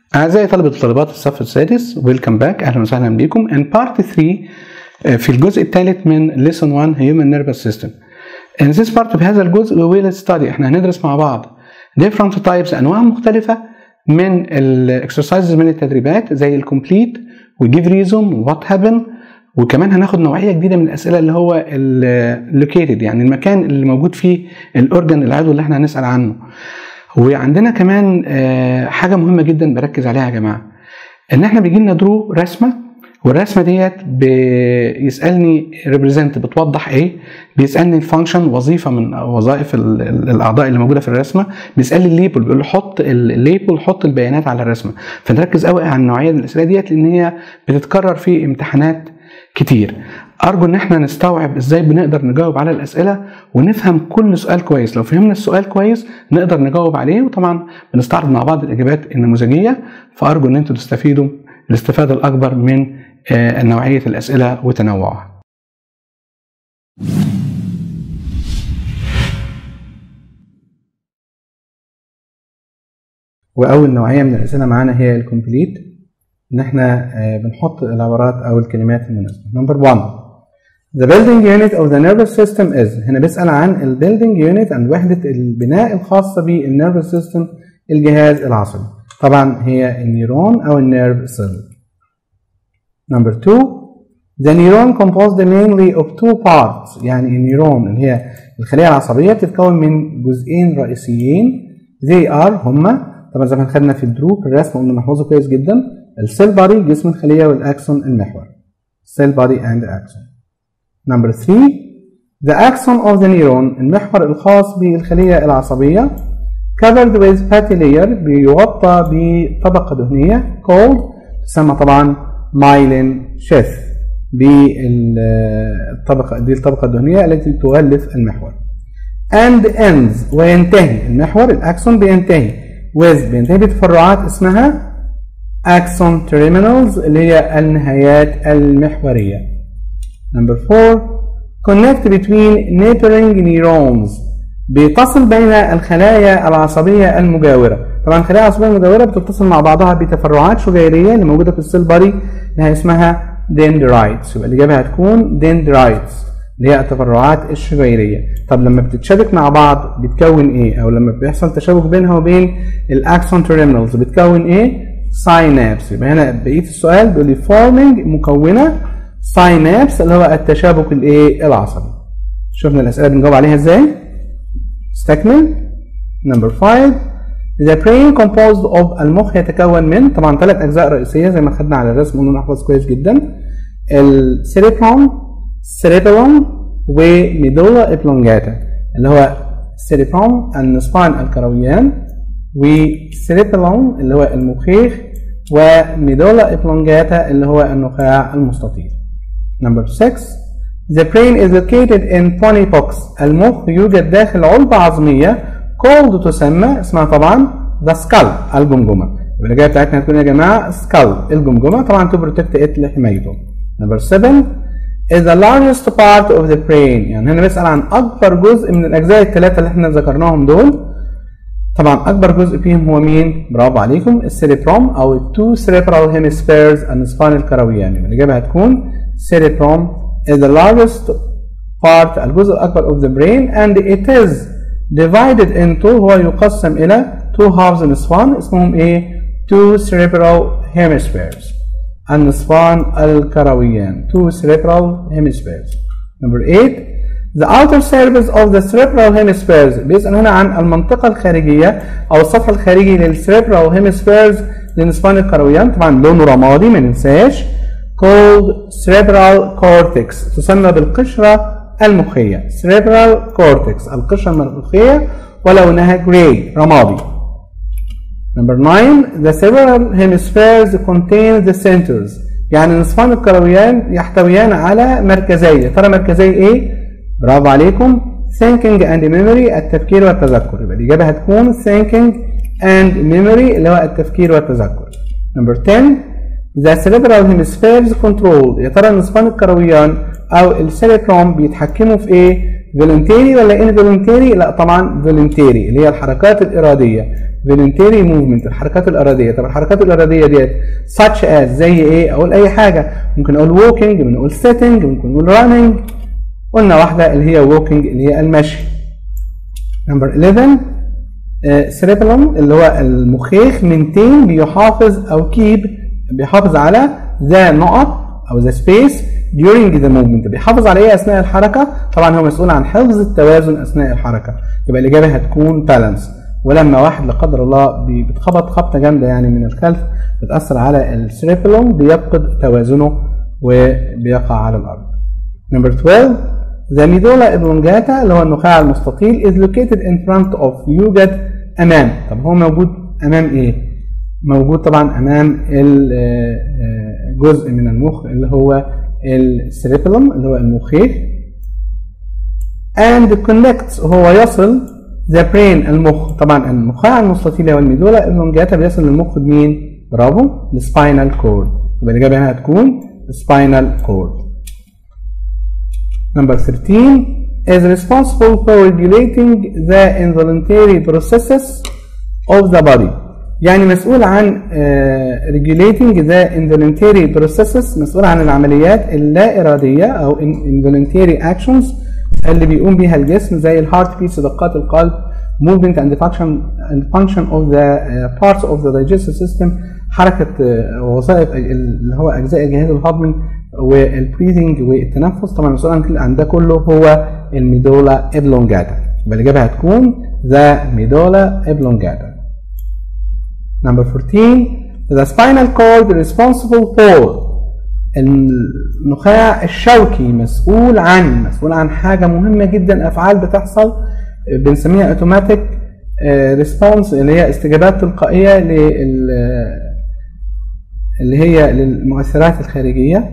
أعزائي طلبة وطالبات الصف السادس، ويلكم باك، أهلا وسهلا بكم. In part 3 في الجزء الثالث من Lesson 1 Human Nervous System. In this part بهذا الجزء we will study، احنا هندرس مع بعض different types، أنواع مختلفة من الإكسرسايزز من التدريبات زي الكومبليت وجيف ريزون ووات هابن، وكمان هناخد نوعية جديدة من الأسئلة اللي هو اللوكيتد، يعني المكان اللي موجود فيه الأورجن العضو اللي احنا هنسأل عنه. وعندنا كمان حاجة مهمة جدا بركز عليها يا جماعة، ان احنا بيجي لنا درو رسمة، والرسمة ديت بيسألني ريبريزنت بتوضح ايه، بيسألني الفانكشن وظيفة من وظائف الأعضاء اللي موجودة في الرسمة، بيسألني الليبل، بيقول له حط الليبل، حط البيانات على الرسمة. فنركز قوي على النوعية من الأسئلة ديت لأن هي بتتكرر في امتحانات كتير. أرجو إن احنا نستوعب إزاي بنقدر نجاوب على الأسئلة ونفهم كل سؤال كويس. لو فهمنا السؤال كويس نقدر نجاوب عليه، وطبعا بنستعرض مع بعض الإجابات النموذجية. فأرجو إن انتوا تستفيدوا الاستفادة الأكبر من نوعية الأسئلة وتنوعها. وأول نوعية من الأسئلة معانا هي الكومبليت، إن احنا بنحط العبارات أو الكلمات المناسبة. نمبر 1 The building unit of the nervous system is. هنا بيسأل عن ال building unit عن وحدة البناء الخاصة بالnervous system، الجهاز العصبي. طبعا هي النيرون أو النيرف سيل. Number 2 The neuron composed mainly of two parts. يعني النيرون اللي هي الخلية العصبية بتتكون من جزئين رئيسيين. They are هما، طبعا زي ما خدنا في الدرو في الرسم قلنا نحفظه كويس جدا، السيل بادي جسم الخلية والأكسون المحور. Cell body and axon. Number 3 The axon of the neuron المحور الخاص بالخلية العصبية covered with fatty layer بيغطى بطبقة دهنية called تسمى طبعا myelin sheath. بالطبقة دي الطبقة الدهنية التي تغلف المحور. and ends وينتهي المحور الأكسون بينتهي بينتهي بتفرعات اسمها axon terminals اللي هي النهايات المحورية. Number 4 connect between neighboring neurons بتصل بين الخلايا العصبية المجاورة. طبعا الخلايا العصبية المجاورة بتتصل مع بعضها بتفرعات شجيرية اللي موجودة في السيل بادي اللي هي اسمها dendrites. يبقى الإجابة هتكون dendrites اللي هي التفرعات الشجيرية. طب لما بتتشابك مع بعض بتكون ايه؟ او لما بيحصل تشابك بينها وبين الاكسون terminals بتكون ايه؟ synapse. يبقى هنا بقية السؤال بيقول لي forming مكونة synapse اللي هو التشابك الايه؟ العصبي. شفنا الأسئلة بنجاوب عليها ازاي؟ استكمل. Number 5 The brain composed of المخ يتكون من طبعا 3 أجزاء رئيسية زي ما خدنا على الرسم قلنا نحفظ كويس جدا، السيريبرون، سيريبرون وميدولا إبلونجاتا اللي هو سيريبرون النصفان الكرويان، وسيريبلون اللي هو المخيخ، وميدولا إبلونجاتا اللي هو النخاع المستطيل. Number 6 The brain is located in bony box. المخ يوجد داخل علبة عظمية called تسمى اسمها طبعا the skull الجمجمة. الإجابة بتاعتنا هتكون يا جماعة skull الجمجمة طبعا to protect it لحمايته. Number 7 is the largest part of the brain. يعني هنا بيسأل عن أكبر جزء من الأجزاء الثلاثة اللي احنا ذكرناهم دول. طبعا أكبر جزء فيهم هو مين؟ برافو عليكم السيريبروم أو ال two cerebral hemispheres النصفان الكرويان. الإجابة هتكون cerebrum is the largest part الجزء الأكبر of the brain and it is divided into هو يقسم إلى two halves نصفان اسمهم إيه؟ two cerebral hemispheres النصفان الكرويان two cerebral hemispheres. Number 8 The outer surface of the cerebral hemispheres بيسأل هنا عن المنطقة الخارجية أو السطح الخارجي للcerebral hemispheres للنصفان الكرويان. طبعا لونه رمادي ما ننساش called cerebral cortex تسمى بالقشرة المخية cerebral cortex القشرة المخية ولونها gray رمادي. Number 9 The cerebral hemispheres contain the centers. يعني نصفان الكرويان يحتويان على مركزية. ترى مركزية ايه؟ برافو عليكم thinking and memory التفكير والتذكر. يبقى الإجابة هتكون thinking and memory اللي هو التفكير والتذكر. Number 10 The cerebral hemispheres control. يا ترى نصفان الكرويان أو السيريبروم بيتحكموا في ايه؟ voluntary ولا involuntary؟ لا طبعا voluntary اللي هي الحركات الإرادية voluntary movement الحركات الإرادية. طب الحركات الإرادية ديت such as زي إيه؟ أقول أي حاجة، ممكن أقول walking، ممكن أقول sitting، ممكن أقول running. قلنا واحدة اللي هي walking اللي هي المشي. نمبر 11 cerebellum اللي هو المخيخ maintain بيحافظ أو keep بيحافظ على the نقط أو the space during the movement. بيحافظ على إيه أثناء الحركة؟ طبعا هو مسؤول عن حفظ التوازن أثناء الحركة. يبقى الإجابة هتكون balance. ولما واحد لا قدر الله بيتخبط خبطة جامدة يعني من الخلف بتأثر على السيريبيلوم بيفقد توازنه وبيقع على الأرض. نمبر 12 the medulla oblongata اللي هو النخاع المستطيل is located in front of يوجد أمام. طب هو موجود أمام إيه؟ موجود طبعا أمام الجزء من المخ اللي هو السيريبيلوم اللي هو المخيخ. and connects هو يصل the brain المخ. طبعا النخاع المستطيل والميدولا oblongata بيصل للمخ بمين؟ برافو، السباينال كورد. يبقى الإجابة هنا هتكون spinal cord. Number 13 is responsible for regulating the involuntary processes of the body. يعني مسؤول عن regulating the involuntary processes، مسؤول عن العمليات اللا إرادية أو involuntary actions اللي بيقوم بيها الجسم زي الهارت بيتس دقات القلب، movement and function of the parts of the digestive system، حركة وظائف اللي هو أجزاء الجهاز الهضمي، والبريذنج والتنفس. طبعا المسؤول عن ده كله هو الميدولا oblongata. يبقى الإجابة هتكون the medulla oblongata. Number 14 the spinal cord responsible for النخاع الشوكي مسؤول عن حاجة مهمة جدا، أفعال بتحصل بنسميها اوتوماتيك ريسبونس اللي هي استجابات تلقائية اللي هي للمؤثرات الخارجية.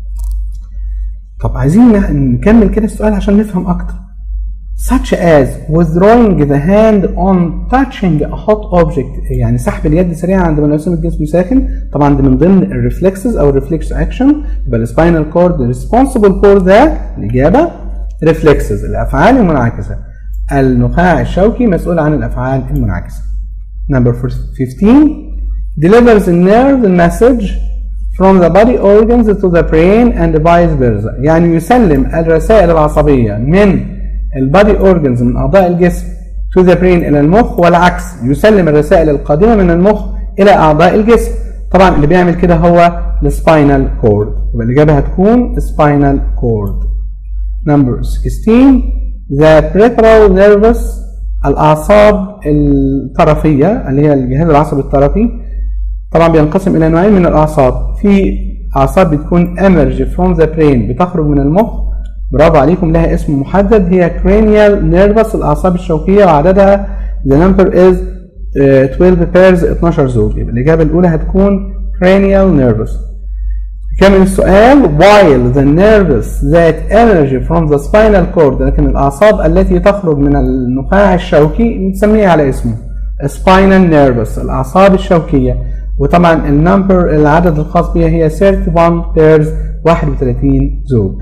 طب عايزين نكمل كده السؤال عشان نفهم أكتر. such as withdrawing the hand on touching a hot object، يعني سحب اليد سريعا عندما يلمس الجسم ساخن. طبعا ده من ضمن الريفلكسز أو الريفلكس أكشن. يبقى السباينال كورد responsible for the الإجابة reflexes الأفعال المنعكسة. النخاع الشوكي مسؤول عن الأفعال المنعكسة. Number 15 delivers a nerve message from the body organs to the brain and vice versa. يعني يسلم الرسائل العصبية من البادي اورجنز من اعضاء الجسم to the brain الى المخ، والعكس يسلم الرسائل القادمه من المخ الى اعضاء الجسم. طبعا اللي بيعمل كده هو السباينال كورد. يبقى الاجابه هتكون سباينال كورد. نمبر 16 the peripheral nervous الاعصاب الطرفيه اللي هي الجهاز العصبي الطرفي. طبعا بينقسم الى نوعين من الاعصاب. في اعصاب بتكون emerge from the brain بتخرج من المخ، برافو عليكم، لها اسم محدد هي cranial nervous الأعصاب الشوكية، وعددها the number is 12 pairs 12 زوج. يبقى الإجابة الأولى هتكون cranial nervous. كمل السؤال while the nerves that emerge from the spinal cord، لكن الأعصاب التي تخرج من النخاع الشوكي نسميها على اسمه spinal nervous الأعصاب الشوكية. وطبعا النمبر العدد الخاص بها هي 31 pairs 31 زوج.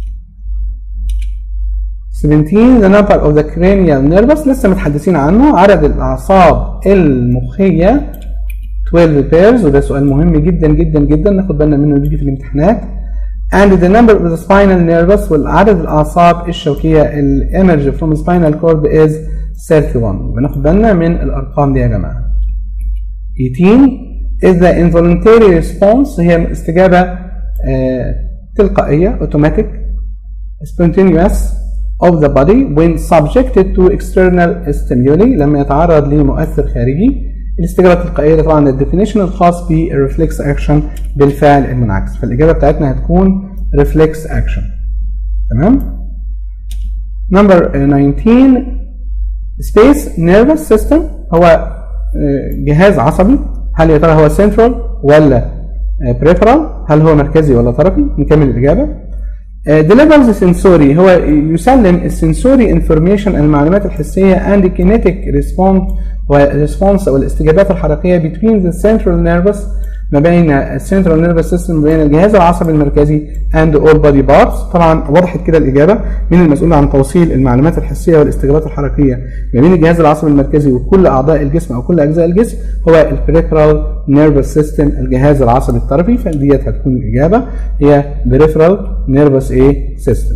17 the number of the cranial nervous لسه متحدثين عنه، عدد الأعصاب المخية 12 pairs، وده سؤال مهم جدا جدا جدا ناخد بالنا منه بيجي في الامتحانات. and the number of the spinal nervous والعدد الأعصاب الشوكية ال emerge from spinal cord is 31. بناخد بالنا من الأرقام دي يا جماعة. 18 is the involuntary response هي استجابة تلقائية automatic spontaneous of the body when subjected to external stimuli لما يتعرض لمؤثر خارجي. الاستجابة التلقائية طبعا الديفينيشن الخاص بالريفلكس اكشن بالفعل المنعكس، فالإجابة بتاعتنا هتكون ريفلكس اكشن. تمام؟ نمبر 19 space nervous system هو جهاز عصبي. هل يا ترى هو central ولا peripheral؟ هل هو مركزي ولا طرفي؟ نكمل الإجابة. delivers sensory هو يسلم السنسوري انفورميشن المعلومات الحسية and kinetic response أو الاستجابات الحركية between the central nervous ما بين السنترال نيرفس سيستم وما بين الجهاز العصبي المركزي and all body parts. طبعا وضحت كده الإجابة. مين المسؤول عن توصيل المعلومات الحسية والاستجابات الحركية ما بين الجهاز العصبي المركزي وكل أعضاء الجسم أو كل أجزاء الجسم؟ هو البريفرال نيرفس سيستم، الجهاز العصبي الطرفي. فديت هتكون الإجابة هي بريفرال نيرفس سيستم.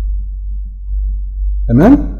تمام؟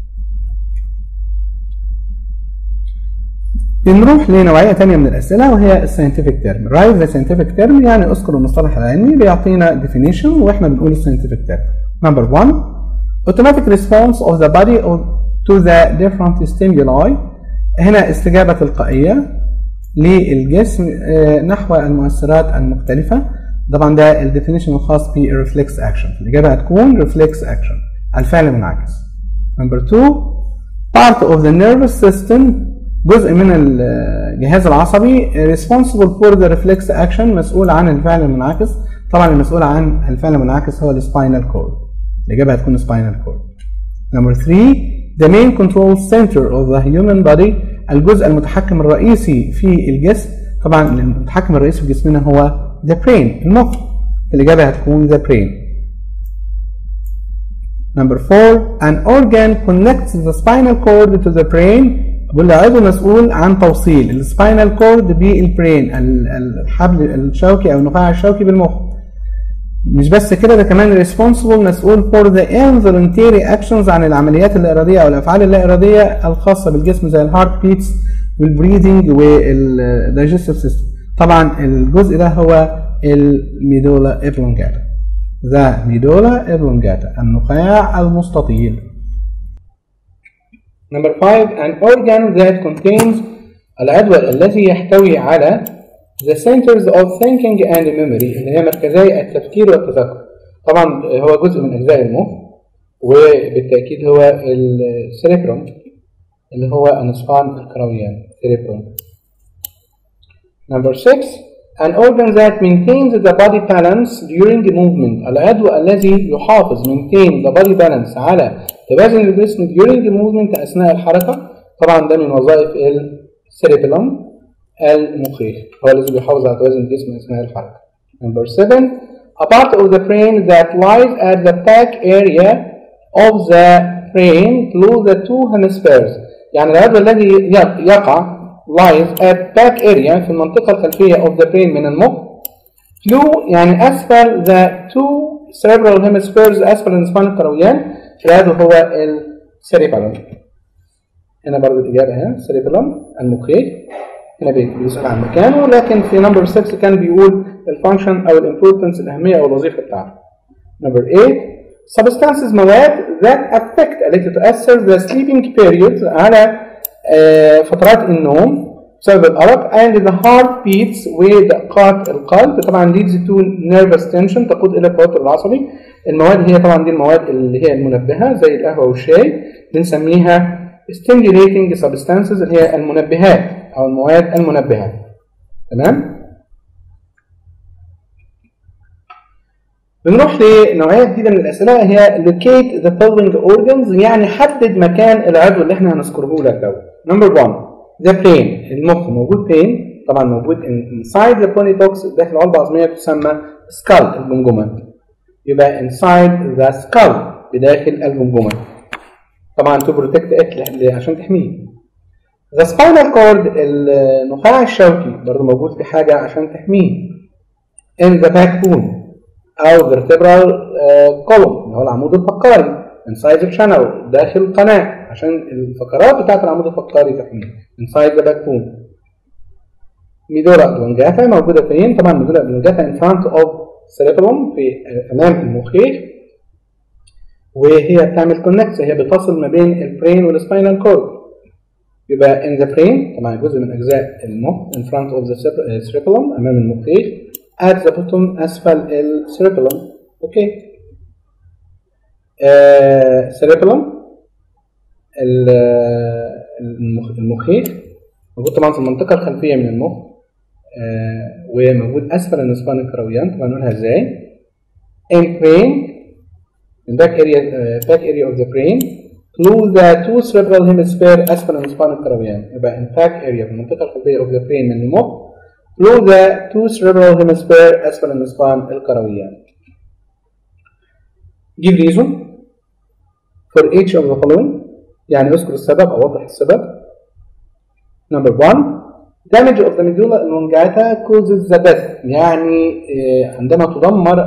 بنروح لنوعية تانية من الأسئلة وهي الساينتفك تيرم. رايت ذا ساينتفك تيرم يعني اذكر المصطلح العلمي، بيعطينا definition واحنا بنقول الساينتفك تيرم. نمبر 1 automatic response of the body to the different stimuli. هنا استجابة تلقائية للجسم نحو المؤثرات المختلفة. طبعا ده الديفينيشن الخاص بالريفلكس اكشن. الإجابة هتكون ريفلكس اكشن، الفعل المنعكس. نمبر 2 part of the nervous system، جزء من الجهاز العصبي responsible for the reflex action، مسؤول عن الفعل المنعكس. طبعا المسؤول عن الفعل المنعكس هو السباينال كورد. الإجابة هتكون spinal cord. نمبر 3 the main control center of the human body، الجزء المتحكم الرئيسي في الجسم. طبعا المتحكم الرئيسي في جسمنا هو the brain، المخ. الإجابة هتكون the brain. نمبر 4 an organ connects the spinal cord to the brain، بقول عضو مسؤول عن توصيل السباينال كورد بالبرين، الحبل الشوكي او النخاع الشوكي بالمخ. مش بس كده، ده كمان responsible، مسؤول for the involuntary actions، عن العمليات اللا اراديه او الافعال اللا اراديه الخاصه بالجسم زي الهارت بيتس والبريدنج والدايجستيف سيستم. طبعا الجزء ده هو الميدولا اوبلونجاتا، ذا ميدولا اوبلونجاتا، النخاع المستطيل. Number 5 an organ that contains، العضو الذي يحتوي على the centers of thinking and memory، اللي هي مركزي التفكير والتذكر. طبعا هو جزء من أجزاء المخ، وبالتأكيد هو السيريبروم اللي هو النصفان الكرويان cerebrum. Number 6 an organ that maintains the body balance during movement، العضو الذي يحافظ maintain the body balance على توازن الجسم during movement أثناء الحركة. طبعا ده من وظائف السيريبيلم المخيخ، هو الذي بيحافظ على توازن الجسم أثناء الحركة. Number 7 a part of the brain that lies at the back area of the brain through the two hemispheres، يعني العضو الذي يقع lies at back area في المنطقة الخلفية of the brain من المخ. through يعني أسفل the two cerebral hemispheres، أسفل النصفان الكرويان. العضو هو السيريبيلم. هنا برضه الإجابة هنا سيريبيلم المخيخ. هنا بيسأل عن مكانه، لكن في نمبر 6 كان بيقول الفانكشن أو الامبورتنس، الأهمية أو الوظيفة بتاعته. نمبر 8 substances، مواد that affect، التي تؤثر the sleeping periods، على فترات النوم بسبب الأرق and the heart beats، ودقات القلب. طبعا leads to nervous tension، تقود إلى التوتر العصبي. المواد هي طبعا دي المواد اللي هي المنبهة زي القهوة والشاي، بنسميها stimulating substances، اللي هي المنبهات أو المواد المنبهة. تمام؟ بنروح لنوعية جديدة من الأسئلة، هي locate the following organs، يعني حدد مكان العضو اللي احنا هنذكره لك ده. Number 1 the brain، المخ موجود فين؟ طبعا موجود inside the bony box، داخل علبة عظمية تسمى skull، الجمجمة. يبقى inside the skull، بداخل الجمجمة. طبعا to protect it، عشان تحميه. the spinal cord، النخاع الشوكي برضه موجود في حاجة عشان تحميه. in the backbone أو vertebral column، اللي هو العمود الفقري. inside the channel، داخل القناة، عشان الفقرات بتاعت العمود الفقري تحميه. inside the backbone. ميدولا اوبلونجاتا موجودة فين؟ طبعا ميدولا اوبلونجاتا in front of cerebellum، في أمام المخيخ، وهي بتعمل كونكت، هي بتصل ما بين البرين والسباينال كورد. يبقى in the brain، طبعا جزء من أجزاء المخ in front of the cerebellum، أمام المخيخ. at the bottom، أسفل الcerebellum. أوكي. cerebellum المخيخ موجود طبعا في المنطقة الخلفية من المخ، وموجود أسفل النصفان الكرويان. طبعا نقولها إزاي؟ in brain in back area of the brain through the two cerebral hemisphere، أسفل النصفان الكرويان. يبقى in back area في المنطقة الخلفية of the brain من المخ، through the two cerebral hemisphere أسفل النصفان الكرويان. Give reason for each of the following. يعني اذكر السبب أو وضح السبب. Number 1. Damage of the medulla oblongata causes the death. يعني عندما تدمر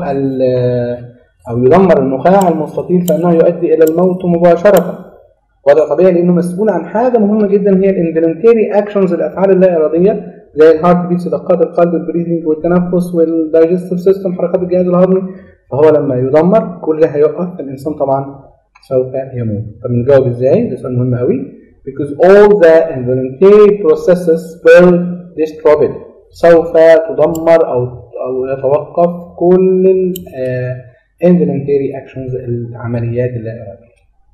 أو يدمر النخاع المستطيل فإنه يؤدي إلى الموت مباشرة. وهذا طبيعي لأنه مسؤول عن حاجة مهمة جدا هي الانفولنتري اكشنز الأفعال اللا إرادية زي الهارت بيتس دقات القلب البريدنج والتنفس والدايجستيف سيستم حركات الجهاز الهضمي. فهو لما يدمر كل ده هيقف الإنسان طبعا سوف يموت. طب نجاوب ازاي؟ ده سؤال مهم قوي. Because all the involuntary processes will disrupt. سوف تدمر أو يتوقف كل ال involuntary actions العمليات اللا إرادية.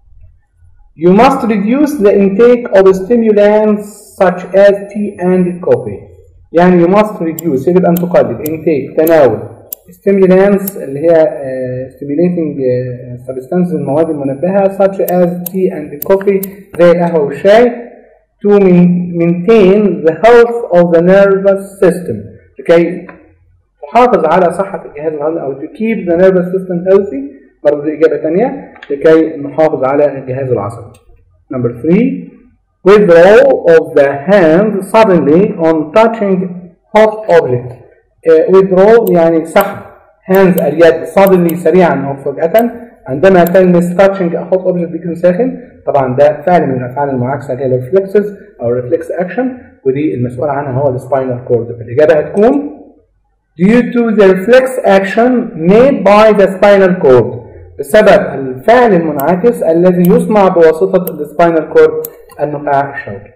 You must reduce the intake of stimulants such as tea and coffee. يعني you must reduce يجب أن تقلل intake تناول stimulants اللي هي stimulating substances المواد المنبهة such as tea and coffee زي القهوة والشاي to maintain the health of the nervous system لكي تحافظ على صحة الجهاز الهضمي أو to keep the nervous system healthy. برضه دي إجابة تانية لكي نحافظ على الجهاز العصبي. Number 3. Withdrawal of the hand suddenly on touching hot object. withdrawal يعني سحب hands اليد suddenly سريعا أو فجأة عندما تلمس touching a hot object بيكون ساخن. طبعا ده فعل من الأفعال المعاكسة اللي هي reflexes أو reflex action ودي المسؤول عنها هو السباينال كورد. الإجابة هتكون due to the reflex action made by the spinal cord بسبب الفعل المنعكس الذي يصنع بواسطة السباينال كورد النخاع الشوكي.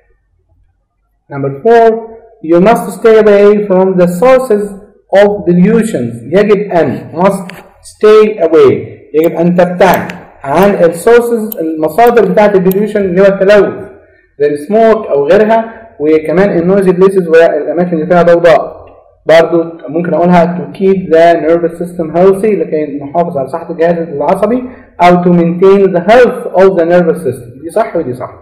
Number 4. You must stay away from the sources of delusions. يجب أن must stay away يجب أن تبتعد عن السورسز المصادر بتاعت الديليوشن اللي هو التلوث زي السموك أو غيرها وكمان النويزي بليسز والأماكن اللي فيها ضوضاء. برضو ممكن أقولها to keep the nervous system healthy لكي نحافظ على صحة الجهاز العصبي أو to maintain the health of the nervous system. دي صح ودي صح.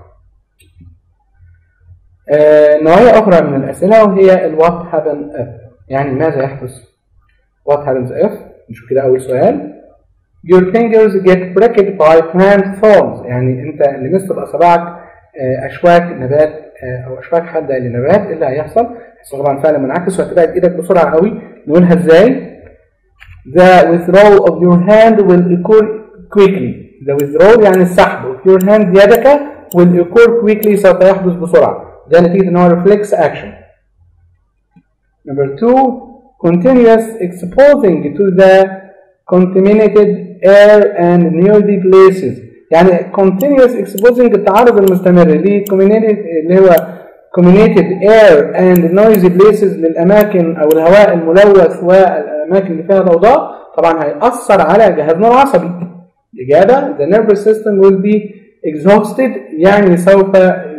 نوعية أخرى من الأسئلة وهي what happens if يعني ماذا يحدث. what happens if نشوف كده أول سؤال. your fingers get pricked by plant thorns يعني أنت لمست بأصابعك أشواك نبات أو أشواك حادة لنبات. إيه اللي هيحصل؟ طبعا فعلا منعكس وهتبعد ايدك بسرعه قوي. نقولها ازاي؟ The withdrawal of your hand will occur quickly. The withdrawal يعني السحب of your hand يدك will occur quickly سوف يحدث بسرعه. ده نتيجه ان هو reflex action. Number 2. Continuous exposing to the contaminated air and noisy places يعني continuous exposing التعرض المستمر اللي هو comminated air and noisy places للأماكن أو الهواء الملوث والأماكن اللي فيها ضوضاء طبعا هيأثر على جهازنا العصبي. الإجابة the nervous system will be exhausted يعني سوف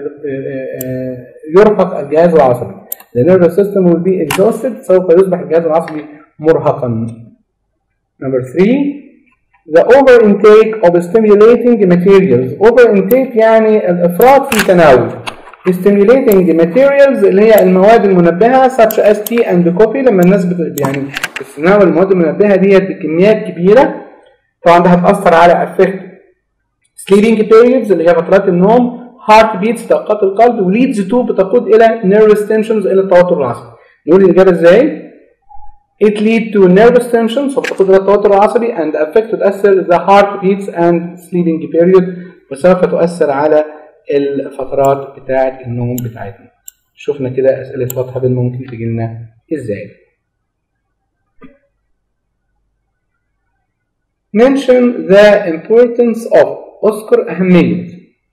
يرهق الجهاز العصبي. the nervous system will be exhausted سوف يصبح الجهاز العصبي مرهقا. Number 3. the over intake of stimulating materials. over intake يعني الإفراط في تناول stimulating materials اللي هي المواد المنبهة such as tea and coffee. لما الناس يعني بتتناول المواد المنبهة ديت بكميات كبيرة طبعا ده هتأثر على affect sleeping periods اللي هي فترات النوم heart beats دقات القلب و leads to بتقود إلى nervous tensions إلى التوتر العصبي. نقول الإجابة إزاي؟ it lead to nervous tensions وبتقود إلى التوتر العصبي and affect تؤثر the heart beats and sleeping period وسوف تؤثر على الفترات بتاعة النوم بتاعتنا. شوفنا كده أسئلة what happen ممكن تجي لنا إزاي. mention the importance of اذكر أهمية.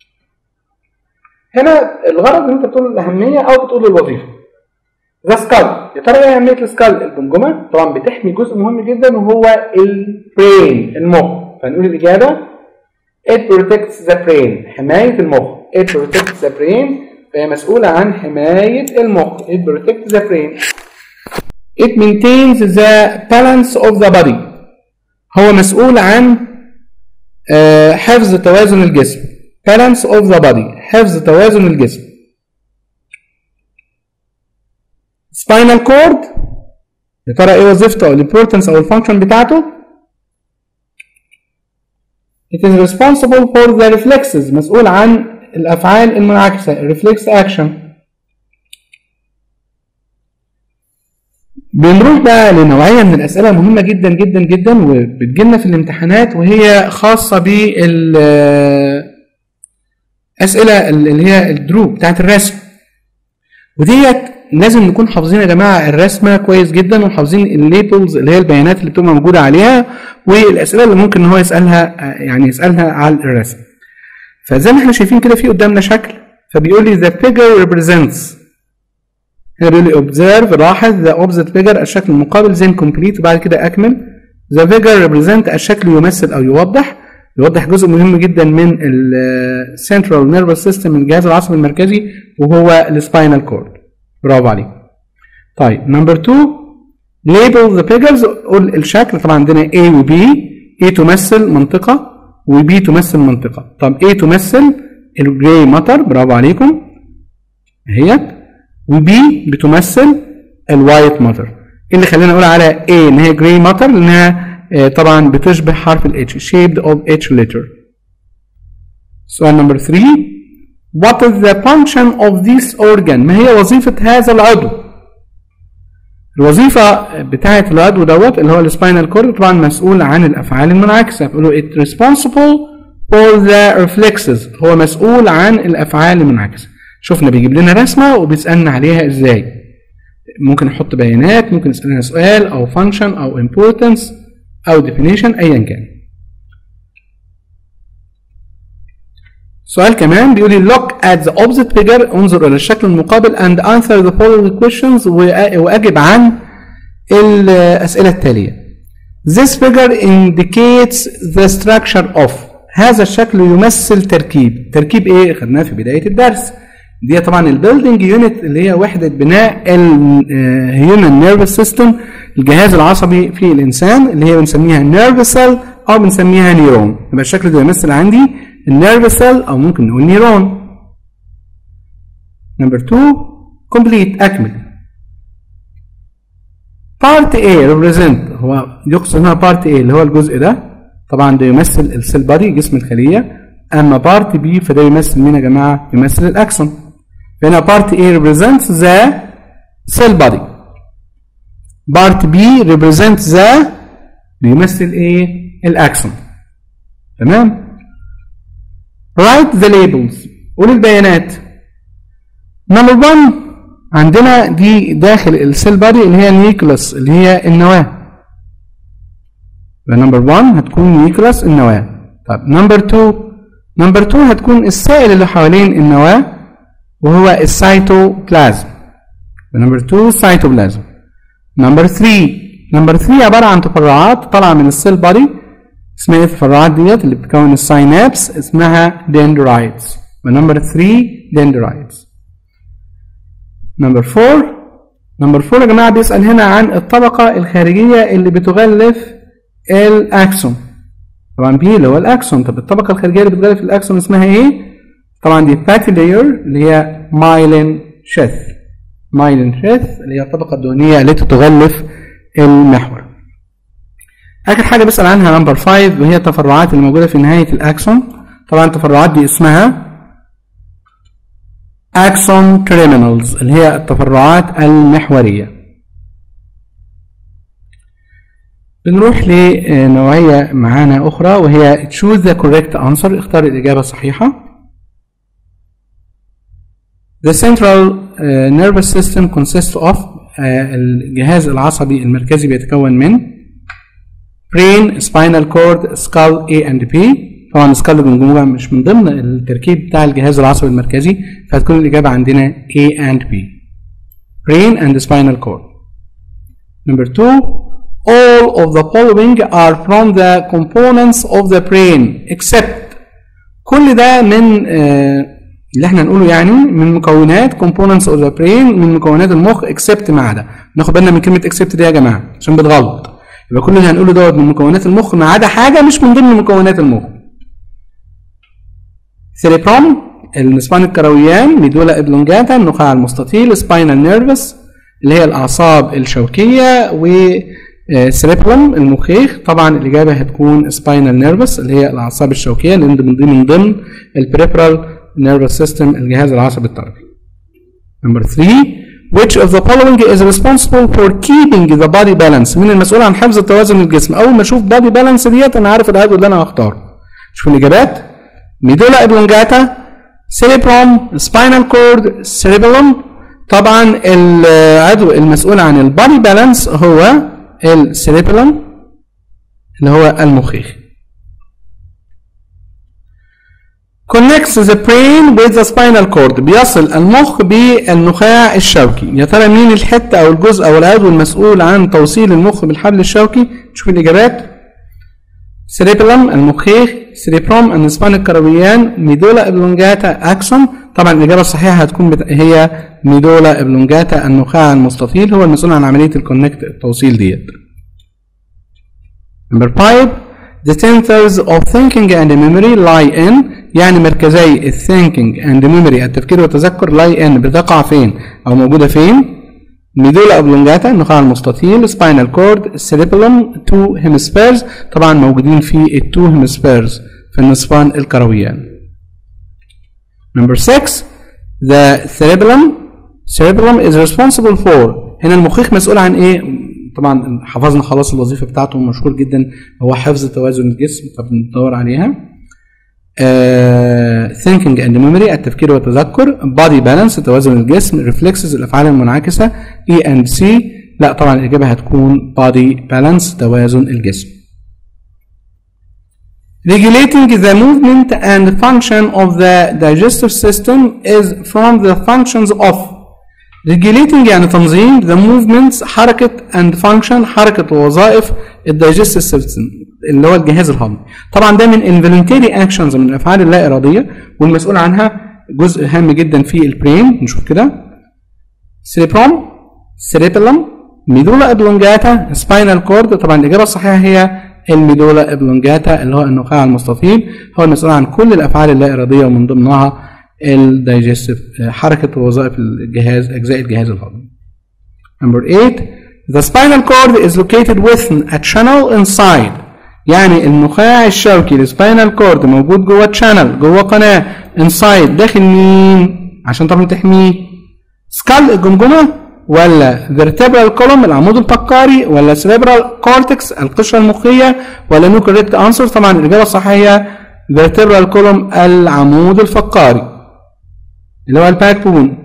هنا الغرض إن أنت تقول الأهمية أو بتقول الوظيفة. the skull يا ترى إيه أهمية السكال؟ الجمجمة طبعا بتحمي جزء مهم جدا وهو البرين المخ. فنقول الإجابة it protects the brain حماية المخ. it protects the brain فهي مسؤولة عن حماية المخ. it protects the brain. it maintains the balance of the body هو مسؤول عن حفظ توازن الجسم. balance of the body حفظ توازن الجسم. spinal cord يا ترى ايه وظيفته او الامبورتنس او الفانكشن بتاعته؟ it is responsible for the reflexes، مسؤول عن الافعال المنعكسه reflex action. بنروح بقى لنوعيه من الاسئله مهمه جدا جدا جدا وبتجيلنا في الامتحانات، وهي خاصه بالاسئله اللي هي الدروب بتاعت الرسم، وديت لازم نكون حافظين يا جماعه الرسمه كويس جدا وحافظين الليبلز اللي هي البيانات اللي بتبقى موجوده عليها والاسئله اللي ممكن ان هو يسالها على الرسم. فزي ما احنا شايفين كده في قدامنا شكل، فبيقول لي the figure represents، هنا بيقول لي observe لاحظ the opposite figure الشكل المقابل then complete وبعد كده اكمل. the figure represent الشكل يمثل او يوضح جزء مهم جدا من ال central nervous system من الجهاز العصبي المركزي وهو السباينال كورد. برافو عليك. طيب نمبر 2 label the figures، قول الشكل. طبعا عندنا A و B، A تمثل منطقة و B تمثل منطقة. طب A تمثل الجراي ماتر، برافو عليكم اهيت، و B بتمثل الوايت ماتر. ايه اللي خلينا نقول على A ان هي جراي ماتر؟ لانها طبعا بتشبه حرف ال H shaped of H letter. سؤال نمبر 3 what is the function of this organ؟ ما هي وظيفة هذا العضو؟ الوظيفة بتاعة العضو دوت اللي هو السباينال كورد طبعا مسؤول عن الأفعال المنعكسة، بيقولوا it responsible for the reflexes، هو مسؤول عن الأفعال المنعكسة. شفنا بيجيب لنا رسمة وبيسألنا عليها ازاي، ممكن نحط بيانات، ممكن يسألنا سؤال أو function أو importance أو definition أيا كان. سؤال كمان بيقول لي look at the opposite figure، انظر إلى الشكل المقابل and answer the following questions، وأجب عن الأسئلة التالية. This figure indicates the structure of، هذا الشكل يمثل تركيب إيه؟ خدناه في بداية الدرس. دي طبعا البيلدينج يونت اللي هي وحدة بناء الهيومن نيرفس سيستم، الجهاز العصبي في الإنسان، اللي هي بنسميها نيرف سيل أو بنسميها نيرون. يبقى الشكل ده يمثل عندي النيرف سيل أو ممكن نقول نيرون. نمبر 2 complete أكمل. part A represent، هو يقصد هنا part A اللي هو الجزء ده، طبعا ده يمثل السيل بادي جسم الخلية. أما part B فده يمثل مين يا جماعة؟ يمثل الأكسون. هنا part A represents the cell body، part B represents the، بيمثل ايه؟ الأكسون. تمام؟ write the labels، قول البيانات. نمبر 1 عندنا دي داخل السيل بادي اللي هي النيوكليوس اللي هي النواة. يبقى نمبر 1 هتكون نيوكليوس النواة. طب نمبر 2 هتكون السائل اللي حوالين النواة وهو السيتوبلازم. نمبر 2 سيتوبلازم. نمبر 3 عبارة عن تفرعات طالعة من السيل بادي، اسمها ايه التفرعات ديت اللي بتكون الساينابس؟ اسمها دندرايتس. ونمبر 3 دندرايتس. نمبر 4 يا جماعة بيسأل هنا عن الطبقة الخارجية اللي بتغلف الأكسون. طبعا بي اللي هو الأكسون. طب الطبقة الخارجية اللي بتغلف الأكسون اسمها ايه؟ طبعا دي فاتي لاير اللي هي مايلين شيث اللي هي الطبقة الدهنية التي تغلف المحور. آخر حاجة بسأل عنها نمبر 5 وهي التفرعات اللي موجودة في نهاية الأكسون. طبعا التفرعات دي اسمها أكسون تيرمينالز اللي هي التفرعات المحورية. بنروح لنوعية معانا أخرى وهي choose the correct answer، اختار الإجابة الصحيحة. The central nervous system consists of، الجهاز العصبي المركزي بيتكون من brain، spinal cord، skull A and B. طبعا skull مش من ضمن التركيب بتاع الجهاز العصبي المركزي، فهتكون الإجابة عندنا A and B، brain and spinal cord. Number 2 all of the following are from the components of the brain except، كل ده من اللي احنا نقوله يعني من مكونات components of the brain، من مكونات المخ except ما عدا. ناخد بالنا من كلمة except دي يا جماعة عشان بتغلط. يبقى كل اللي هنقوله دوت من مكونات المخ ما عدا حاجة مش من ضمن مكونات المخ. سيريبرام، النسوان الكرويان، ميدولا ابلونجاتا، النخاع المستطيل، سباينال نيرفس، اللي هي الأعصاب الشوكية وسيريبلم المخيخ. طبعا الإجابة هتكون سباينال نيرفس اللي هي الأعصاب الشوكية، لأن دي من ضمن البريفرال نيرفس سيستم الجهاز العصبي الطرفي. نمبر 3 which of the following is responsible for keeping the body balance؟ مين المسؤول عن حفظ التوازن الجسم؟ أول ما أشوف body balance ديت أنا عارف العضو اللي أنا هختاره. شوفوا الإجابات: ميدولا إبلونجاتا، سيريبروم، سباينال كورد، سيريبلم. طبعا العضو المسؤول عن البادي بالانس هو السيريبلم اللي هو المخيخ. connects the brain with the spinal cord، بيصل المخ بالنخاع الشوكي. يا ترى مين الحته او الجزء او العضو المسؤول عن توصيل المخ بالحبل الشوكي؟ شوف الاجابات: سيريبلم المخيخ، سيريبروم النسبان الكرويان، ميدولا ابلونجاتا اكسون. طبعا الاجابه الصحيحه هتكون هي ميدولا ابلونجاتا النخاع المستطيل، هو المسؤول عن عمليه الكونكت التوصيل ديت. نمبر 5 the centers of thinking and memory lie in، يعني مركزي الثينكينج اند ميموري التفكير والتذكر lie in بتقع فين او موجوده فين؟ ميدولا ابلونجاتا النخاع المستطيل، سباينال كورد، سيريبلم، تو هيمسفيرز. طبعا موجودين في التو هيمسفيرز في النصفان الكرويان. نمبر 6 the cerebellum is responsible for، هنا المخيخ مسؤول عن ايه؟ طبعا حفظنا خلاص الوظيفه بتاعته مشهور جدا هو حفظ توازن الجسم، فبندور عليها. thinking and memory التفكير والتذكر، body balance توازن الجسم، reflexes الافعال المنعكسه، E and C. لا طبعا الاجابه هتكون body balance توازن الجسم. regulating the movement and function of the digestive system is from the functions of. regulating يعني تنظيم، the movements حركة and function حركة ووظائف الدايجستيف سيستم اللي هو الجهاز الهضمي. طبعا ده من involuntary actions من الافعال اللا اراديه، والمسؤول عنها جزء هام جدا في البرين. نشوف كده: سيريبروم، سيريبلم، ميدولا ابلونجاتا، سباينال كورد. طبعا الاجابه الصحيحه هي الميدولا ابلونجاتا اللي هو النخاع المستطيل، هو المسؤول عن كل الافعال اللا اراديه ومن ضمنها الدايجستيف حركه ووظائف الجهاز اجزاء الجهاز الهضمي. نمبر 8 the spinal cord is located within a channel inside، يعني النخاع الشوكي السباينال كورد موجود جوه تشانل جوه قناه inside داخل مين؟ عشان طبعا تحميه: سكال الجمجمه، ولا vertebral column العمود الفقري، ولا cerebral cortex القشره المخيه، ولا no correct answer. طبعا الاجابه الصحيحه هي vertebral column العمود الفقري اللي هو الباك بون.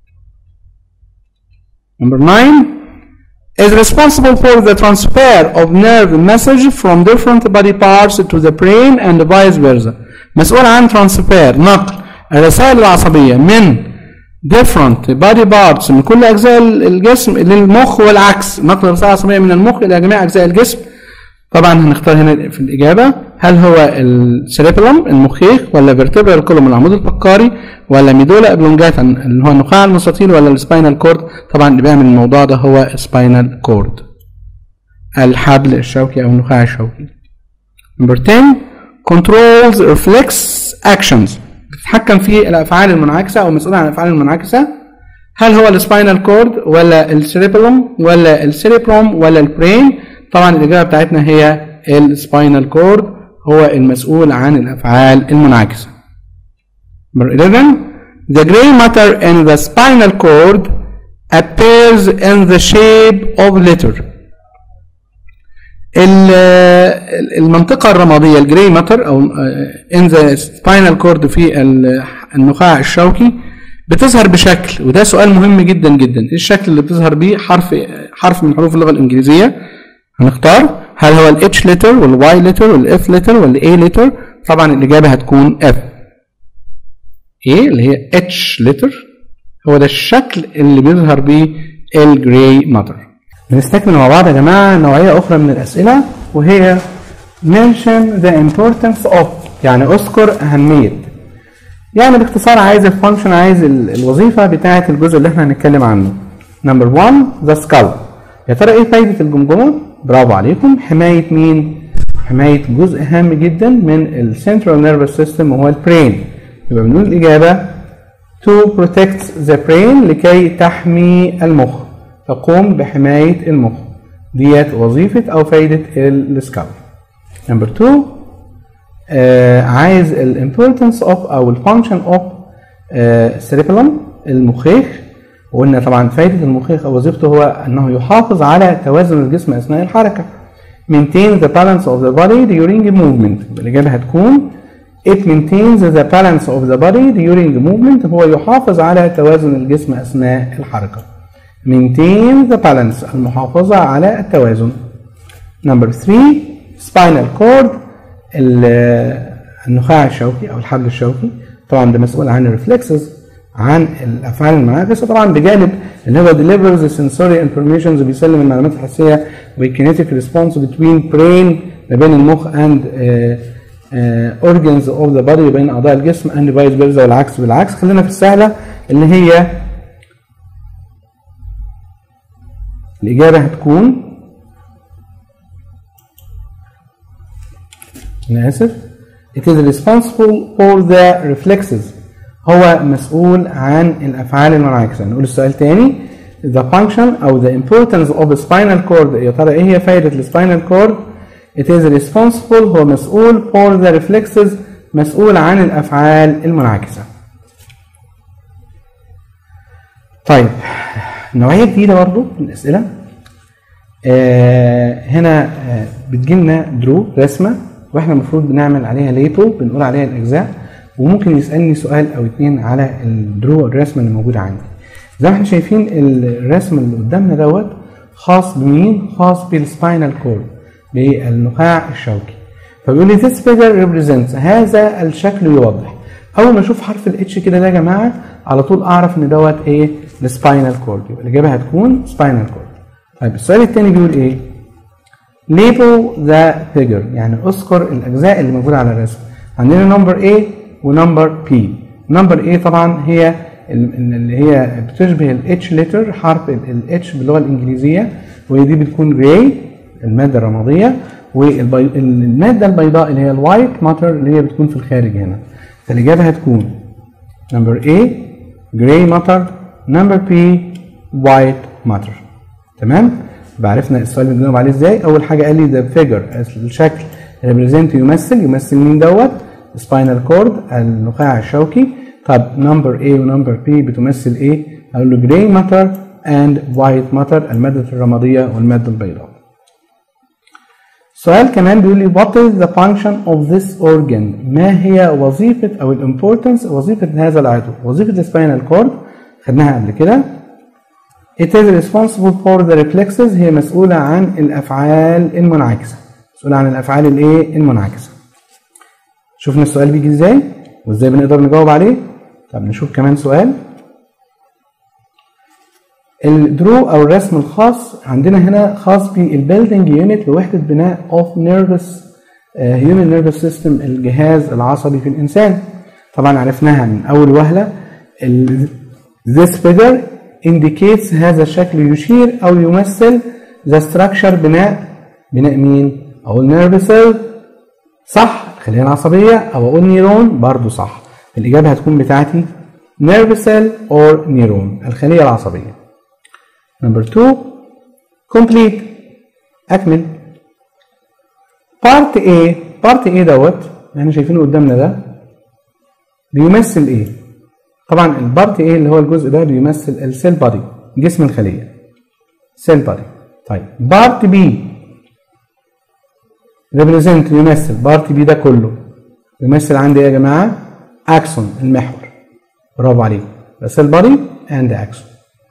نمبر 9 is responsible for the transfer of nerve message from different body parts to the brain and vice versa. مسؤول عن transfer نقل الرسائل العصبية من different body parts من كل أجزاء الجسم للمخ، والعكس نقل الرسائل العصبية من المخ إلى جميع أجزاء الجسم. طبعا هنختار هنا في الإجابة: هل هو السيريبلم المخيخ، ولا فيرتبرال كولوم العمود الفقري، ولا ميدولا ابلونجاتا اللي هو النخاع المستطيل، ولا السباينال كورد؟ طبعا اللي بيعمل الموضوع ده هو سباينال كورد الحبل الشوكي او النخاع الشوكي. نمبر 10 controls reflex actions، بتتحكم في الافعال المنعكسه او مسؤول عن الافعال المنعكسه. هل هو السباينال كورد، ولا السيريبلم، ولا السيريبروم، ولا البرين؟ طبعا الاجابه بتاعتنا هي السباينال كورد، هو المسؤول عن الافعال المنعكسه. Number 11 the gray matter in the spinal cord appears in the shape of letter. المنطقة الرمادية الجراي ماتر او in the spinal cord في النخاع الشوكي بتظهر بشكل، وده سؤال مهم جدا جدا. ايه الشكل اللي بتظهر بيه؟ حرف من حروف اللغة الإنجليزية. هنختار هل هو ال H letter ولا Y letter ولا F letter ولا A letter؟ طبعا الإجابة هتكون F. A اللي هي H letter هو ده الشكل اللي بيظهر بيه الجراي ماتر. بنستكمل مع بعض يا جماعة نوعية أخرى من الأسئلة، وهي mention the importance of، يعني أذكر أهمية. يعني باختصار عايز الفانكشن، عايز الوظيفة بتاعة الجزء اللي احنا هنتكلم عنه. نمبر 1 the skull. يا ترى ايه فايدة الجمجمة؟ برافو عليكم، حماية مين؟ حماية جزء هام جدا من السنترال نيرفس سيستم وهو البرين. يبقى بنقول الإجابة to protect the brain، لكي تحمي المخ. تقوم بحماية المخ. ديت وظيفة أو فايدة السكالب. نمبر 2 عايز الامبورتنس اوف او الفانكشن اوف cerebellum المخيخ. وقلنا طبعا فايدة المخيخ او وظيفته هو انه يحافظ على توازن الجسم اثناء الحركة. maintain the balance of the body during movement. الإجابة هتكون it maintains the balance of the body during movement. هو يحافظ على توازن الجسم اثناء الحركة. maintain the balance المحافظة على التوازن. نمبر 3 spinal cord النخاع الشوكي او الحبل الشوكي. طبعا ده مسؤول عن الريفلكسز عن الافعال المنعكسه طبعا بجانب اللي هو delivers the sensory information بيسلم المعلومات الحسيه والkinetic response between brain ما بين المخ and organs of the body بين اعضاء الجسم and vice versa والعكس بالعكس. خلينا في السهله اللي هي الاجابه هتكون أنا آسف it is responsible for the reflexes. هو مسؤول عن الأفعال المنعكسة. نقول السؤال تاني the function أو the importance of the spinal cord. يا ترى إيه هي فايدة السباينال كورد؟ it is responsible هو مسؤول for the reflexes مسؤول عن الأفعال المنعكسة. طيب نوعية جديدة برضو من الأسئلة. هنا بتجيلنا درو رسمة واحنا المفروض بنعمل عليها ليبل بنقول عليها الاجزاء وممكن يسالني سؤال او اتنين على الدرو الرسمه اللي موجوده عندي. زي ما احنا شايفين الرسم اللي قدامنا دوت خاص بمين؟ خاص بالسباينال كورد بالنخاع الشوكي. فبيقول لي this figure represents هذا الشكل يوضح. اول ما اشوف حرف الاتش كده ده يا جماعه على طول اعرف ان دوت ايه؟ السباينال كورد. يبقى الاجابه هتكون سباينال كورد. طيب السؤال الثاني بيقول ايه؟ label the figure يعني اذكر الاجزاء اللي موجوده على الرسم. عندنا نمبر A ونمبر P. نمبر A طبعا هي اللي هي بتشبه الاتش لتر حرف الاتش باللغه الانجليزيه وهي دي بتكون جراي الماده الرماديه والماده البيضاء اللي هي الوايت ماتر اللي هي بتكون في الخارج هنا. فالاجابه هتكون نمبر A جراي ماتر نمبر B وايت ماتر. تمام؟ بعرفنا السؤال اللي بنجاوب عليه ازاي. اول حاجه قال لي ذا فيجر الشكل ريبريزنت يمثل مين دوت؟ سباينال كورد النخاع الشوكي. طب نمبر A ونمبر B بتمثل ايه؟ اقول له جراي ماتر اند وايت ماتر الماده الرماديه والماده البيضاء. سؤال كمان بيقول لي what is the function of this organ؟ ما هي وظيفه او الامبورتنس وظيفه هذا العضو؟ وظيفه السباينال كورد خدناها قبل كده. It is responsible for the reflexes هي مسؤولة عن الأفعال المنعكسة. مسؤولة عن الأفعال الإيه؟ المنعكسة. شوفنا السؤال بيجي إزاي وإزاي بنقدر نجاوب عليه. طب نشوف كمان سؤال. الدرو أو الرسم الخاص عندنا هنا خاص بالبيلدينج يونت لوحدة بناء of nervous human nervous system الجهاز العصبي في الإنسان. طبعا عرفناها من أول وهلة. This figure indicates هذا الشكل يشير أو يمثل the structure بناء مين؟ أقول nerve cell صح الخلية العصبية أو أقول نيرون برضو صح. الإجابة هتكون بتاعتي nerve cell or نيرون الخلية العصبية. نمبر 2 complete أكمل. part A دوت احنا شايفينه قدامنا ده بيمثل إيه؟ طبعا البارت ايه اللي هو الجزء ده بيمثل السيل بادي جسم الخليه سيل بادي. طيب بارت بي ريبريزنت يمثل بارت بي ده كله يمثل عندي ايه يا جماعه؟ اكسون المحور. برافو عليكم. سيل بادي اند اكسون.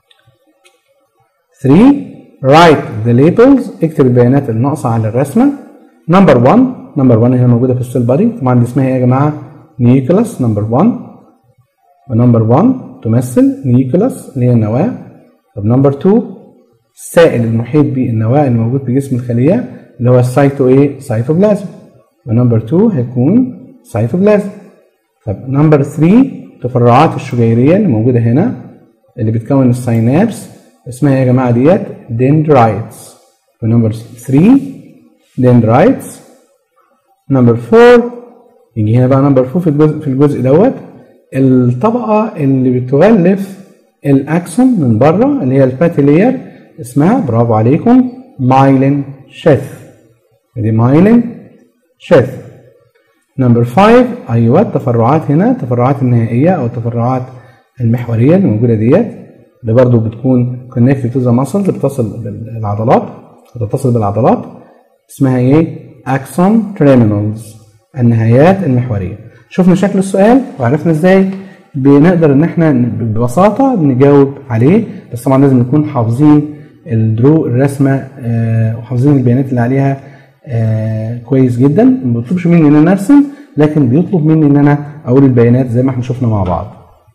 3 write the labels اكتب البيانات الناقصه على الرسمه. نمبر 1 هي موجوده في السيل بادي طبعا دي اسمها ايه يا جماعه؟ نيوكليوس نمبر 1 ونمبر 1 تمثل نيوكليوس اللي هي النواة. طب نمبر 2 السائل المحيط بالنواة اللي موجود في جسم الخلية اللي هو سايتوبلازم. ونمبر 2 هيكون سايتوبلازم. طب نمبر 3 التفرعات الشجيرية اللي موجودة هنا اللي بتكون الساينابس اسمها يا جماعة ديت دندرايتس. ونمبر 3 دندرايتس. نمبر 4 يجي هنا بقى نمبر 4 في الجزء دوت الطبقة اللي بتغلف الأكسون من بره اللي هي الفاتي لاير اسمها برافو عليكم myelin sheath. دي myelin sheath. نمبر 5 ايوه التفرعات هنا، التفرعات النهائيه او التفرعات المحوريه اللي موجوده ديت اللي برضو بتكون connected to the muscles، بتصل بالعضلات اسمها ايه؟ axon terminals، النهايات المحوريه. شفنا شكل السؤال وعرفنا ازاي بنقدر ان احنا ببساطه نجاوب عليه، بس طبعا لازم نكون حافظين الرسمه وحافظين البيانات اللي عليها كويس جدا. ما بيطلبش مني ان انا ارسم، لكن بيطلب مني ان انا اقول البيانات زي ما احنا شفنا مع بعض.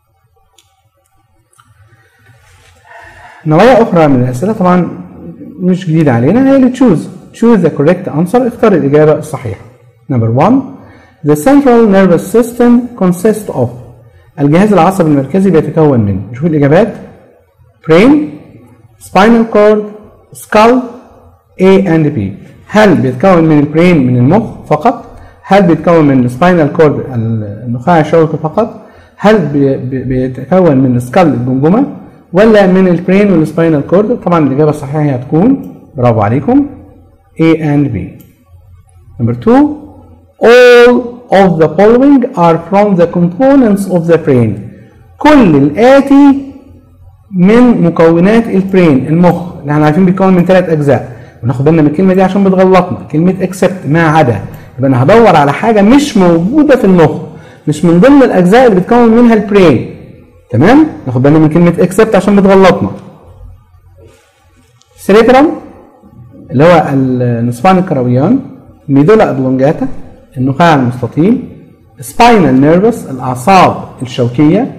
نوعيه اخرى من الاسئله طبعا مش جديده علينا، هي اللي choose the correct answer، اختار الاجابه الصحيحه. نمبر 1 the central nervous system consists of، الجهاز العصبي المركزي بيتكون من، نشوف الاجابات: brain، spinal cord، skull، A and B. هل بيتكون من البرين من المخ فقط؟ هل بيتكون من السباينال كورد النخاع الشوكي فقط؟ هل بيتكون من السكال الجمجمه؟ ولا من البرين والسباينال كورد؟ طبعا الاجابه الصحيحه هتكون برافو عليكم A and B. Number 2 all of the following are from the components of the brain. كل الآتي من مكونات البرين المخ اللي احنا عارفين بيتكون من 3 أجزاء، وناخد بالنا من الكلمة دي عشان بتغلطنا، كلمة except ما عدا، يبقى أنا هدور على حاجة مش موجودة في المخ، مش من ضمن الأجزاء اللي بتكون منها البرين. تمام؟ ناخد بالنا من كلمة except عشان بتغلطنا. cerebrum اللي هو النصفان الكرويان، ميدولا ابلونجاتا النخاع المستطيل، سباينال نيرفس الاعصاب الشوكيه،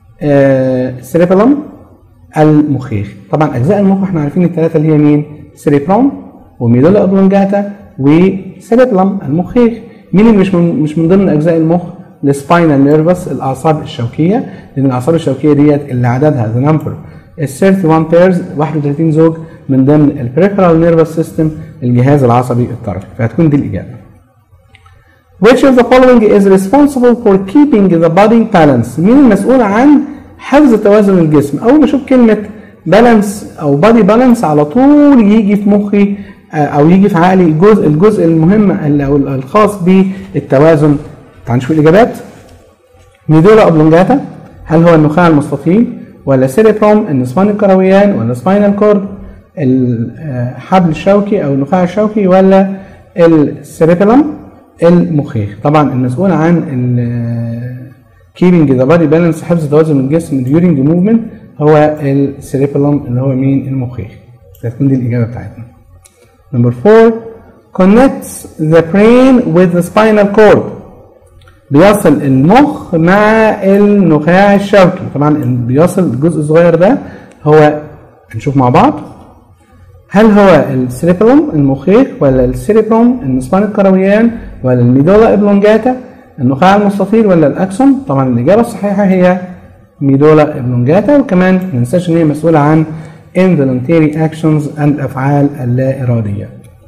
سيريبلم المخيخ. طبعا اجزاء المخ احنا عارفين الثلاثه اللي هي مين؟ سيريبروم وميدولا ابلونجاتا وسيريبلم المخيخ. مين اللي مش من ضمن اجزاء المخ؟ السباينال نيرفس الاعصاب الشوكيه، لان الاعصاب الشوكيه ديت اللي عددها ذا نمبر 31 pairs 31 زوج من ضمن البريفرال نيرفس سيستم الجهاز العصبي الطرفي، فهتكون دي الاجابه. Which of the following is responsible for keeping the body balanced؟ مين المسؤول عن حفظ توازن الجسم؟ اول ما اشوف كلمه بالانس او بادي بالانس على طول يجي في مخي او يجي في عقلي الجزء المهم او الخاص بالتوازن. تعالوا نشوف الاجابات. ميدولا ابلونجاتا هل هو النخاع المستطيل، ولا سيريبروم النصفان الكرويان، ولا سباينال كورد الحبل الشوكي او النخاع الشوكي، ولا السيريبلم المخيخ؟ طبعا المسؤول عن keeping the body balance حفظ توازن الجسم during the movement هو السيريبلم اللي هو مين؟ المخيخ. هتكون دي الاجابه بتاعتنا. نمبر 4 connects the brain with the spinal cord، بيصل المخ مع النخاع الشوكي. طبعا بيصل الجزء الصغير ده هو هنشوف مع بعض هل هو السيريبلم المخيخ، ولا السيريبروم النصفان الكرويان، ولا الميدولا ابلونجاتا النخاع المستطيل، ولا الاكسون؟ طبعا الاجابه الصحيحه هي ميدولا ابلونجاتا. وكمان ما ننساش ان هي مسؤوله عن involuntary actions الافعال اللا اراديه.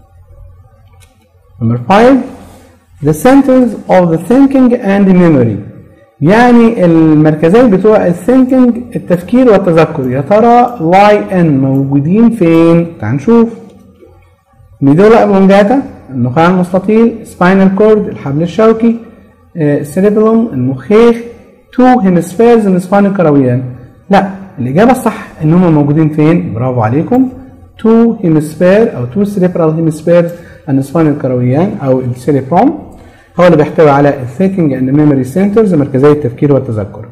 Number 5 the centers of the thinking and memory، يعني المركزين بتوع الثينكينج التفكير والتذكر، يا ترى واي ان موجودين فين؟ تعال نشوف. ميدولا ابلونجاتا النخاع المستطيل، سباينال كورد الحبل الشوكي، سيريبلم المخيخ، تو هيمسفيرز النصفان الكرويان. لا، الاجابه الصح ان هم موجودين فين؟ برافو عليكم، تو هيمسفير او تو سيريبرال هيمسفيرز النصفان الكرويان او السيريبروم هو اللي بيحتوي على الثينكينج اند ميموري سنترز مركزي التفكير والتذكر.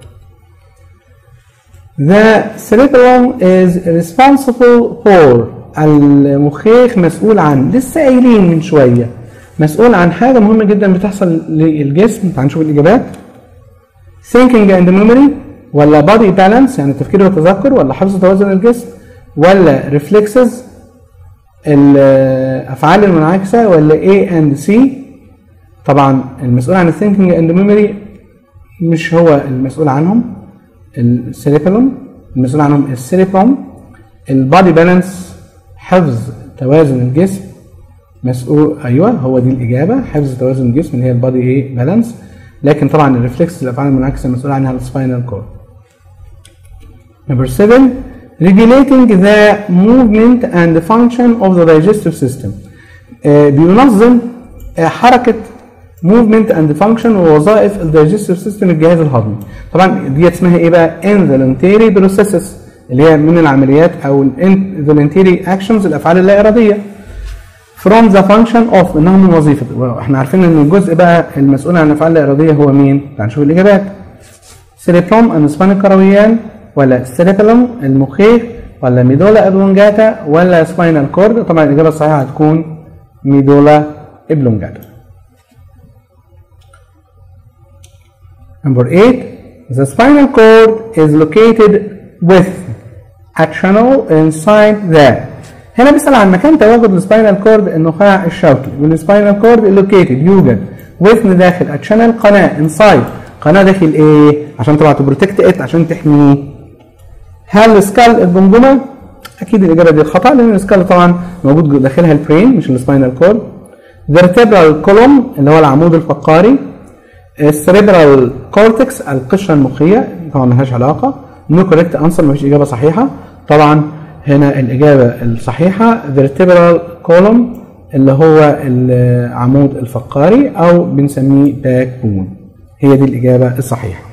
The cerebellum is responsible for، المخيخ مسؤول عن، لسه قايلين من شويه مسؤول عن حاجه مهمه جدا بتحصل للجسم. تعالوا نشوف الاجابات. thinking and memory، ولا body balance يعني التفكير والتذكر، ولا حفظ توازن الجسم، ولا reflexes الافعال المنعكسه، ولا A and C؟ طبعا المسؤول عن الثينكينج اند ميموري مش هو المسؤول عنهم، السيريبلم المسؤول عنهم السيريبروم. البادي بالانس حفظ توازن الجسم مسؤول، ايوه هو دي الاجابه، حفظ توازن الجسم اللي هي البادي ايه بالانس. لكن طبعا الريفلكس الافعال المنعكسه المسؤول عنها السباينال كورد. نمبر 7 regulating the movement and the function of the digestive system. بينظم حركة movement and function ووظائف الدايجستيف سيستم الجهاز الهضمي. طبعا دي اسمها ايه بقى؟ involuntary processes اللي هي من العمليات او involuntary actions الافعال اللا اراديه. from the function of انها من وظيفه. احنا عارفين ان الجزء بقى المسؤول عن الافعال اللا اراديه هو مين؟ تعال نشوف الاجابات. cerebrum النصفان الكرويان ولا cerebellum المخيخ ولا ميدولا ابلونجاتا ولا spinal cord؟ طبعا الاجابه الصحيحه هتكون ميدولا ابلونجاتا. Number 8, the spinal cord is located with a channel inside the. هنا بيسأل عن مكان تواجد السباينال كورد النخاع الشوكي. والسباينال كورد located يوجد with داخل a channel قناة inside. قناة داخل ايه؟ عشان طبعا تبروتكت ات عشان تحميه. هل السكال الجمجمة؟ أكيد الإجابة دي خطأ لأن السكال طبعا موجود داخلها البرين مش السباينال كورد. vertebral column اللي هو العمود الفقاري. السريبرال كورتكس القشره المخيه طبعا ملهاش علاقه. نو كوريكت انسر مفيش اجابه صحيحه. طبعا هنا الاجابه الصحيحه vertebral column اللي هو العمود الفقاري او بنسميه باك بون. هي دي الاجابه الصحيحه.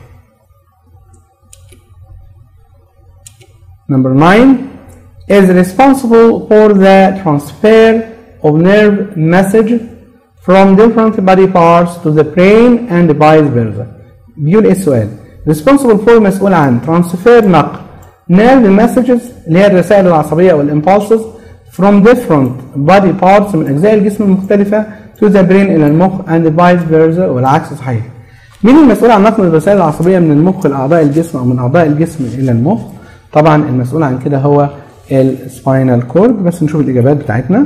Number 9 is responsible for the transfer of nerve message from different body parts to the brain and vice versa. بيقول ايه السؤال؟ responsible for مسؤول عن transfer نقل nerve messages اللي هي الرسائل العصبية او الامبulses from different body parts من اجزاء الجسم المختلفة to the brain الى المخ and vice versa والعكس صحيح. مين المسؤول عن نقل الرسائل العصبية من المخ لأعضاء الجسم او من أعضاء الجسم الى المخ؟ طبعا المسؤول عن كده هو السباينال كورد. بس نشوف الإجابات بتاعتنا.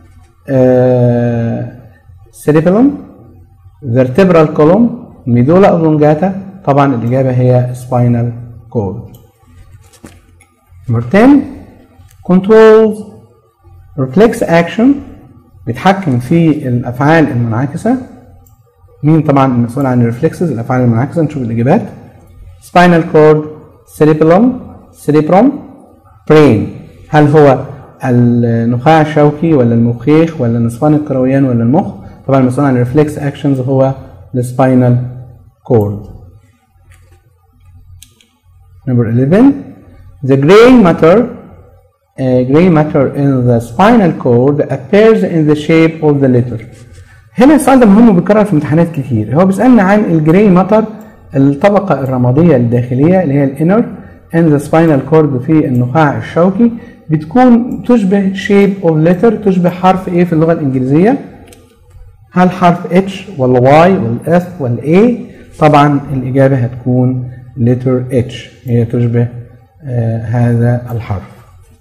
cerebellum vertebral column medulla oblongata. طبعا الإجابة هي spinal cord. Number 10 controls reflex action بيتحكم في الأفعال المنعكسة. مين طبعا المسؤول عن الريفلكسز الأفعال المنعكسة؟ نشوف الإجابات. spinal cord cerebellum cerebrum brain. هل هو النخاع الشوكي ولا المخيخ ولا النصفان الكرويان ولا المخ؟ طبعا المسؤول عن الريفلكس اكشنز هو السباينال كورد. Number 11 the gray matter in the spinal cord appears in the shape of the letter. هنا السؤال ده مهم وبيتكرر في امتحانات كتير. هو بيسألنا عن الجراي ماتر الطبقة الرمادية الداخلية اللي هي الانر in the spinal cord في النخاع الشوكي بتكون تشبه shape of letter تشبه حرف ايه في اللغة الانجليزية؟ هل حرف H ولا Y ولا F ولا A؟ طبعا الإجابة هتكون letter H هي تشبه هذا الحرف.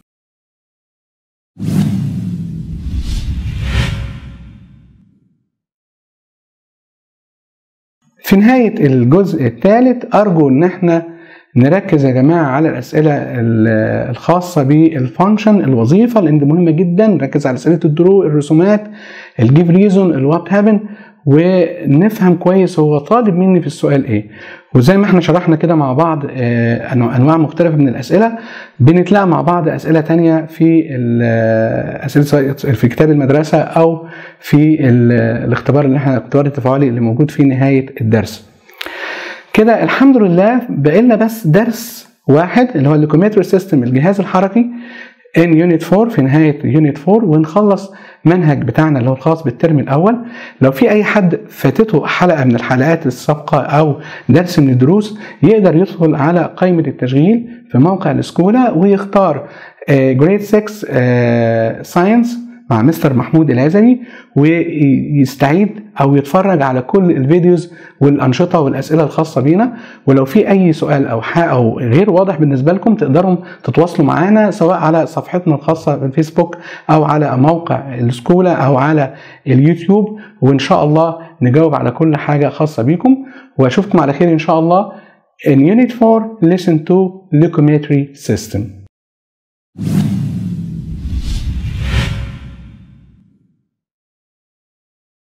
في نهاية الجزء الثالث أرجو إن احنا نركز يا جماعة على الأسئلة الخاصة بالفانكشن الوظيفة لأن دي مهمة جدا. نركز على أسئلة الدرو الرسومات الجيف ريزون الوات هابن ونفهم كويس هو طالب مني في السؤال ايه. وزي ما احنا شرحنا كده مع بعض انواع مختلفة من الأسئلة بنتلاقى مع بعض أسئلة تانية في الأسئلة في كتاب المدرسة أو في الاختبار اللي احنا الاختبار التفاعلي اللي موجود في نهاية الدرس. كده الحمد لله بقينا بس درس واحد اللي هو اللوكوميتري سيستم الجهاز الحركي in unit 4 في نهاية unit 4 ونخلص منهج بتاعنا اللي هو الخاص بالترم الأول. لو في أي حد فاتته حلقة من الحلقات السابقة أو درس من الدروس يقدر يدخل على قائمة التشغيل في موقع السكولا ويختار grade 6 science مع مستر محمود العزمي ويستعيد او يتفرج على كل الفيديوز والانشطه والاسئله الخاصه بينا. ولو في اي سؤال او غير واضح بالنسبه لكم تقدروا تتواصلوا معانا سواء على صفحتنا الخاصه بالفيسبوك او على موقع السكولا او على اليوتيوب وان شاء الله نجاوب على كل حاجه خاصه بيكم. واشوفكم على خير ان شاء الله in unit 4 listen to locomotory system.